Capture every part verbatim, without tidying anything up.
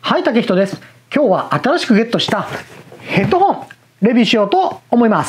はい、竹人です。今日は新しくゲットしたヘッドホンレビューしようと思います。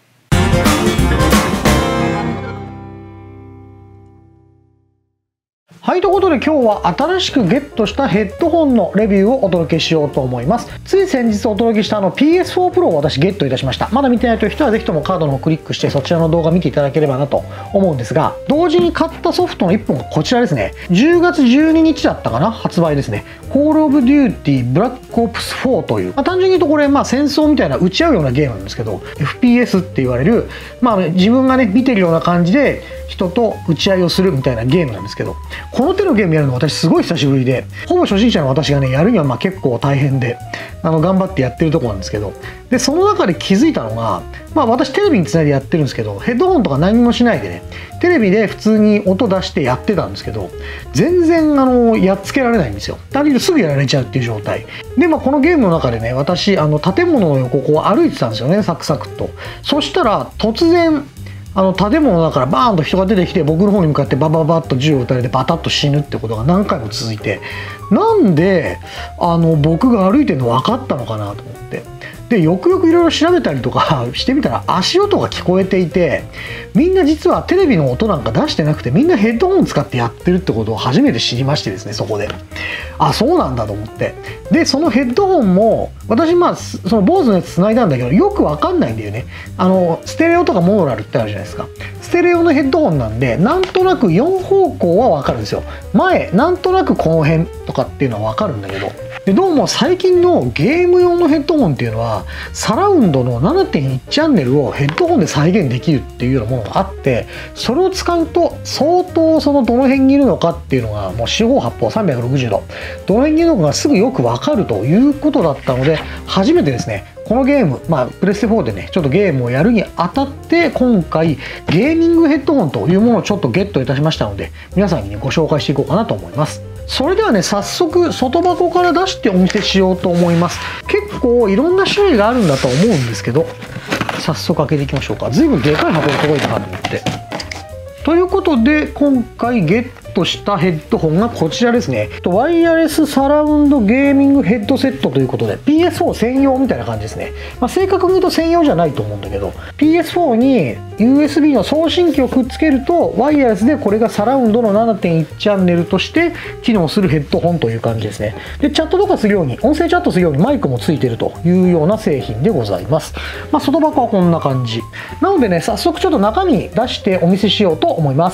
はい、ということで今日は新しくゲットしたヘッドホンのレビューをお届けしようと思います。つい先日お届けしたあの ピーエスフォー Pro を私ゲットいたしました。まだ見てないという人はぜひともカードの方をクリックしてそちらの動画見ていただければなと思うんですが、同時に買ったソフトのいっぽんがこちらですね。じゅうがつじゅうににちだったかな、発売ですね。Call of Duty Black Ops フォーという、まあ、単純に言うとこれ、まあ、戦争みたいな撃ち合うようなゲームなんですけど エフピーエス って言われる、まあ、自分がね見てるような感じで人と打ち合いをするみたいなゲームなんですけど、この手のゲームやるの私すごい久しぶりで、ほぼ初心者の私がねやるにはまあ結構大変で、あの頑張ってやってるとこなんですけど、でその中で気づいたのが、まあ私テレビにつないでやってるんですけど、ヘッドホンとか何もしないでねテレビで普通に音出してやってたんですけど、全然あのやっつけられないんですよ。単純にすぐやられちゃうっていう状態で、まあ、このゲームの中でね私あの建物の横をこう歩いてたんですよね、サクサクっと。そしたら突然あの建物の中からバーンと人が出てきて、僕の方に向かってバババッと銃を撃たれてバタッと死ぬってことが何回も続いて、なんであの僕が歩いてるの分かったのかなと思って、でよくよくいろいろ調べたりとかしてみたら足音が聞こえていて、みんな実はテレビの音なんか出してなくてみんなヘッドホン使ってやってるってことを初めて知りましてですね、そこであそうなんだと思って、でそのヘッドホンも私まあその坊主のやつ繋いだんだけどよくわかんないんだよね。あのステレオとかモーラルってあるじゃないですか。ステレオのヘッドホンなんでなんとなくよん方向はわかるんですよ。前なんとなくこの辺とかっていうのはわかるんだけど、でどうも最近のゲーム用のヘッドホンっていうのはサラウンドの ななてんいち チャンネルをヘッドホンで再現できるっていうようなものがあって、それを使うと相当そのどの辺にいるのかっていうのがもう四方八方さんびゃくろくじゅうどどの辺にいるのかがすぐよくわかるということだったので、初めてですねこのゲーム、まあプレステフォーでねちょっとゲームをやるにあたって今回ゲーミングヘッドホンというものをちょっとゲットいたしましたので、皆さんにねご紹介していこうかなと思います。それではね早速外箱から出してお見せしようと思います。結構いろんな種類があるんだと思うんですけど、早速開けていきましょうか。随分でかい箱が届いたなと思って。ということで今回ゲットしたヘッドホンがこちらですね。ワイヤレスサラウンドゲーミングヘッドセットということで ピーエスフォー 専用みたいな感じですね。まあ、正確に言うと専用じゃないと思うんだけど ピーエスフォー に ユーエスビー の送信機をくっつけるとワイヤレスでこれがサラウンドの ななてんいち チャンネルとして機能するヘッドホンという感じですね。でチャットとかするように音声チャットするようにマイクもついているというような製品でございます。まあ、外箱はこんな感じなのでね、早速ちょっと中身出してお見せしようと思います。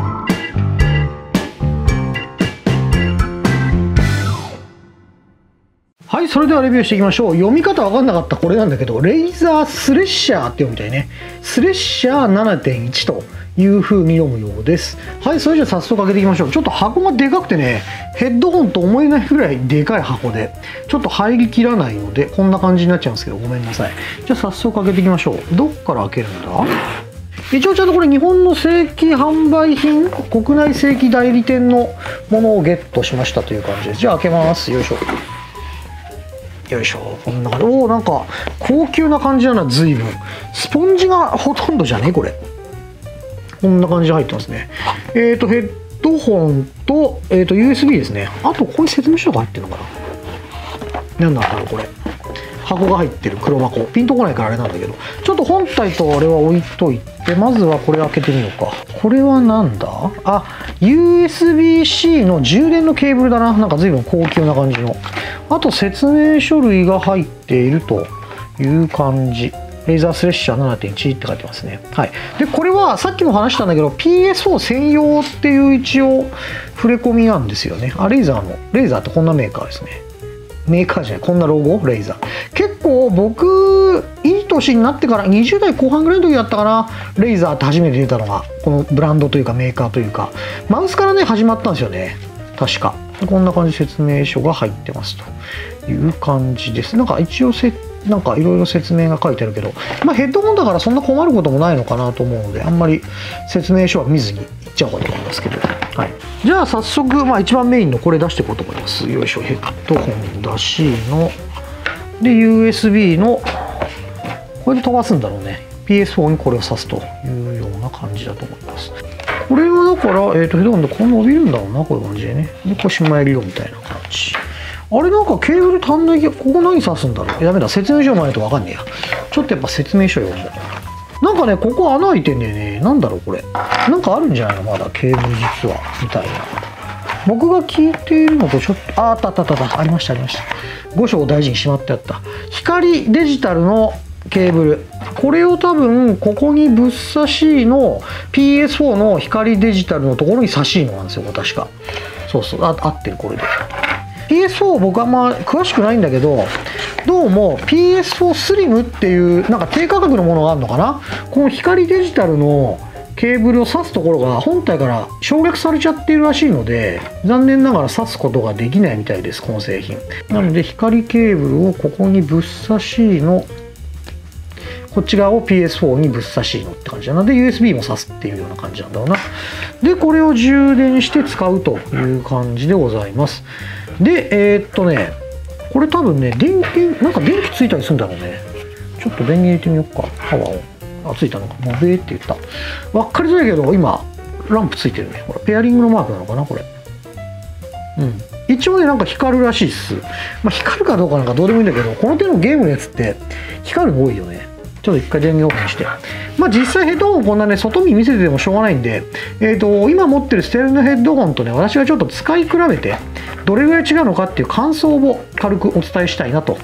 はい、それではレビューしていきましょう。読み方わかんなかったこれなんだけど、レイザースレッシャーって読みたいね。スレッシャー ななてんいち という風に読むようです。はい、それじゃあ早速開けていきましょう。ちょっと箱がでかくてね、ヘッドホンと思えないぐらいでかい箱で、ちょっと入りきらないので、こんな感じになっちゃうんですけど、ごめんなさい。じゃあ早速開けていきましょう。どっから開けるんだ？一応ちゃんとこれ日本の正規販売品、国内正規代理店のものをゲットしましたという感じです。じゃあ開けます。よいしょ。よいしょ、こんな感じ。おお、なんか高級な感じだな、随分。スポンジがほとんどじゃねこれ。こんな感じで入ってますね。えっ、ー、とヘッドホンと、えー、と ユーエスビー ですね。あとこういう説明書が入ってるのかな。なんだろうこれ。箱が入ってる黒箱。ピンとこないからあれなんだけど、ちょっと本体とあれは置いといて、まずはこれ開けてみようか。これはなんだ？あ、ユーエスビー-C の充電のケーブルだな。なんか随分高級な感じの。あと説明書類が入っているという感じ。レーザースレッシャー ななてんいち って書いてますね。はい。で、これはさっきも話したんだけど ピーエスフォー 専用っていう一応触れ込みなんですよね。あ、レーザーの。レーザーってこんなメーカーですね。メーカーじゃない、こんなロゴレイザー。結構僕いい年になってからにじゅうだいこう半ぐらいの時だったかな、レイザーって初めて出たのがこのブランドというかメーカーというかマウスからね始まったんですよね、確か。こんな感じで説明書が入ってますという感じです。なんか一応せなんかいろいろ説明が書いてあるけど、まあヘッドホンだからそんな困ることもないのかなと思うので、あんまり説明書は見ずにいっちゃおうかと思いますけど、はい、じゃあ早速、まあ、一番メインのこれ出していこうと思います。よいしょ。ヘッドホンだしので ユーエスビー のこれで飛ばすんだろうね。 ピーエスフォー にこれを挿すというような感じだと思います。これはだから、えー、とヘッドホンでこう伸びるんだろうな、こういう感じでね。でこうしまえるよみたいな感じ。 あれなんかケーブル足んないけど、ここ何挿すんだろう。ダメだ、説明書もないと分かんねえや。ちょっとやっぱ説明書読もう。なんかね、ここ穴開いてんだよね。なんだろうこれ。なんかあるんじゃないのまだケーブル実は。みたいな。僕が聞いているのとちょっと、あ、あったあったあったあった。ありましたありました。ご章を大事にしまってあった。光デジタルのケーブル。これを多分、ここにぶっ刺しの ピーエスフォー の光デジタルのところに差しのなんですよ、確か。そうそう、あ、合ってる、これで。ピーエスフォー 僕あんま詳しくないんだけど、どうも ピーエスフォー スリムっていうなんか低価格のものがあるのかな。この光デジタルのケーブルを挿すところが本体から省略されちゃっているらしいので、残念ながら挿すことができないみたいです、この製品。なので光ケーブルをここにぶっ刺しのこっち側を ピーエスフォー にぶっ刺しのって感じなので ユーエスビー も挿すっていうような感じなんだろうな。でこれを充電して使うという感じでございます。でえー、っとねこれ多分ね電気なんか電気ついたりするんだろうね。ちょっと電源入れてみようか。パワーをあついたのかモベーって言った。分かりづらいけど今ランプついてるね。これペアリングのマークなのかなこれ。うん一応ねなんか光るらしいっす。まあ光るかどうかなんかどうでもいいんだけど、この手のゲームのやつって光るの多いよね。ちょっと一回電源オフにして。まあ実際ヘッドホンこんなね、外見見せててもしょうがないんで、えっと、今持ってるステレオのヘッドホンとね、私がちょっと使い比べて、どれぐらい違うのかっていう感想を軽くお伝えしたいなと。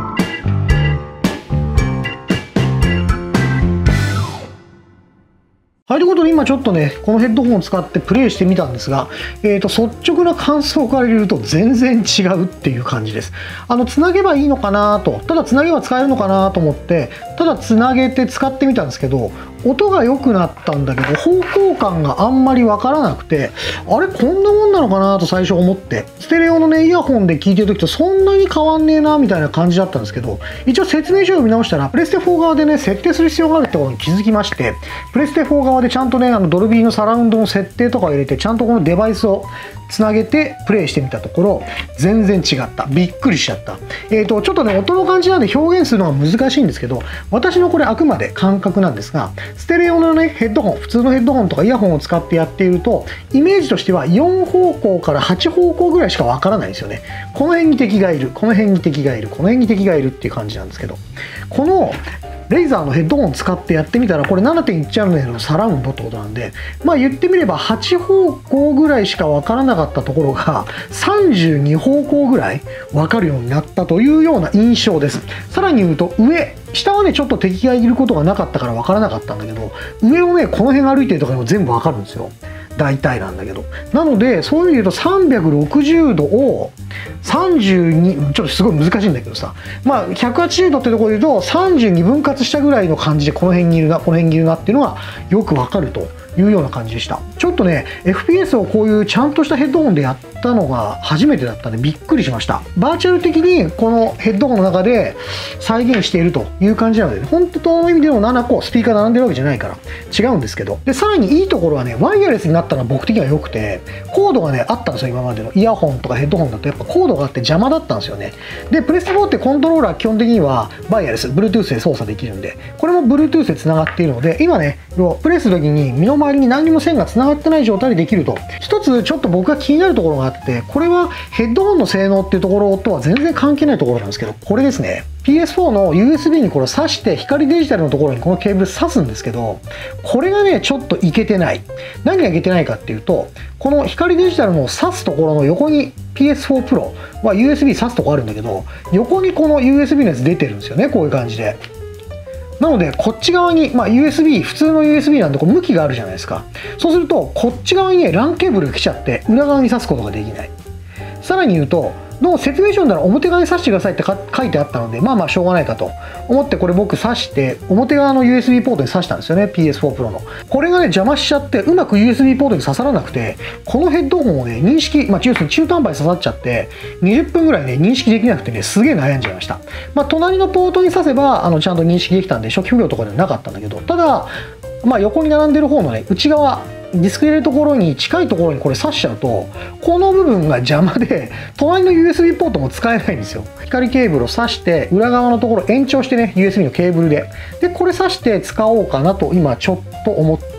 はい、ということで今ちょっとね、このヘッドホンを使ってプレイしてみたんですが、えーと、率直な感想から言うと全然違うっていう感じです。あの、つなげばいいのかなと、ただつなげば使えるのかなと思って、ただつなげて使ってみたんですけど、音が良くなったんだけど、方向感があんまりわからなくて、あれこんなもんなのかなと最初思って、ステレオのね、イヤホンで聞いてる時とそんなに変わんねえなみたいな感じだったんですけど、一応説明書を見直したら、プレステフォー側でね、設定する必要があるってことに気づきまして、プレステフォー側でちゃんとね、あのドルビーのサラウンドの設定とかを入れて、ちゃんとこのデバイスをつなげてプレイしてみたところ、全然違った。びっくりしちゃった。えっと、ちょっとね、音の感じなんで表現するのが難しいんですけど、私のこれあくまで感覚なんですが、ステレオのね、ヘッドホン、普通のヘッドホンとかイヤホンを使ってやっていると、イメージとしてはよん方向からはち方向ぐらいしかわからないんですよね。この辺に敵がいる、この辺に敵がいる、この辺に敵がいるっていう感じなんですけど、このレイザーのヘッドホンを使ってやってみたら、これ ななてんいち チャンネルのサラウンドってことなんで、まあ言ってみればはち方向ぐらいしかわからなかったところがさんじゅうに方向ぐらいわかるようになったというような印象です。さらに言うと上、下はねちょっと敵がいることがなかったからわからなかったんだけど、上をねこの辺歩いてるとかでも全部わかるんですよ。大体なんだけど。なので、そういう意味で言うとさんびゃくろくじゅうどをさんじゅうに、ちょっとすごい難しいんだけどさ、まあひゃくはちじゅうどってところで言うとさんじゅうに分割したぐらいの感じでこの辺にいるな、この辺にいるなっていうのがよくわかるというような感じでした。ちょっとね、エフピーエス をこういうちゃんとしたヘッドホンでやったのが初めてだったんでびっくりしました。バーチャル的にこのヘッドホンの中で再現しているという感じなので、ね、本当の意味でのななこスピーカー並んでるわけじゃないから違うんですけど、でさらにいいところはね、ワイヤレスになったのは僕的には良くて、コードがねあったんですよ。今までのイヤホンとかヘッドホンだとやっぱコードがあって邪魔だったんですよね。でプレステフォーってコントローラー基本的にはワイヤレス Bluetooth で操作できるんで、これも Bluetooth でつながっているので、今ねプレスする時に身の回りに何にも線がつながってない状態でできると。一つちょっと僕が気になるところがあって、これはヘッドホンの性能っていうところとは全然関係ないところなんですけど、これですね。ピーエスフォー の ユーエスビー にこれを挿して光デジタルのところにこのケーブル挿すんですけど、これがねちょっといけてない。何がいけてないかっていうと、この光デジタルの挿すところの横に ピーエスフォー プロは ユーエスビー 挿すとこあるんだけど、横にこの ユーエスビー のやつ出てるんですよね、こういう感じで。なのでこっち側に、まあ、ユーエスビー 普通の ユーエスビー なんでこう向きがあるじゃないですか。そうするとこっち側にね ラン ケーブルが来ちゃって裏側に挿すことができない。さらに言うと、どうも説明書なら表側に挿してくださいって書いてあったので、まあまあしょうがないかと思って、これ僕挿して表側の ユーエスビー ポートに挿したんですよね、 ピーエスフォー プロの。これがね邪魔しちゃってうまく ユーエスビー ポートに刺さらなくて、このヘッドホンをね認識、まあ、要するに中途半端に刺さっちゃってにじゅっぷんぐらいね認識できなくてね、すげえ悩んじゃいました。まあ隣のポートに挿せばあのちゃんと認識できたんで初期不良とかではなかったんだけど、ただまあ横に並んでる方のね内側ディスク入れるところに近いところにこれ挿しちゃうと、この部分が邪魔で隣の ユーエスビー ポートも使えないんですよ。光ケーブルを挿して裏側のところ延長してね ユーエスビー のケーブルででこれ挿して使おうかなと今ちょっと思って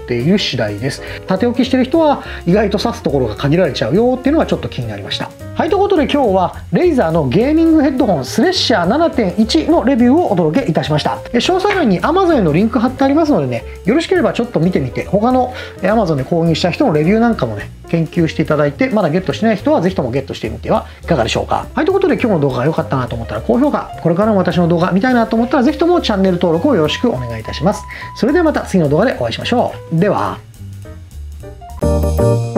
っている次第です。縦置きしてる人は意外と刺すところが限られちゃうよっていうのがちょっと気になりました。はい、ということで今日はレイザーのゲーミングヘッドホンスレッシャー ななてんいち のレビューをお届けいたしました。詳細欄に Amazon へのリンク貼ってありますのでね、よろしければちょっと見てみて、他の Amazon で購入した人のレビューなんかもね、研究していただいて、まだゲットしてない人はぜひともゲットしてみてはいかがでしょうか。はい、ということで今日の動画が良かったなと思ったら高評価、これからも私の動画見たいなと思ったらぜひともチャンネル登録をよろしくお願いいたします。それではまた次の動画でお会いしましょう。では。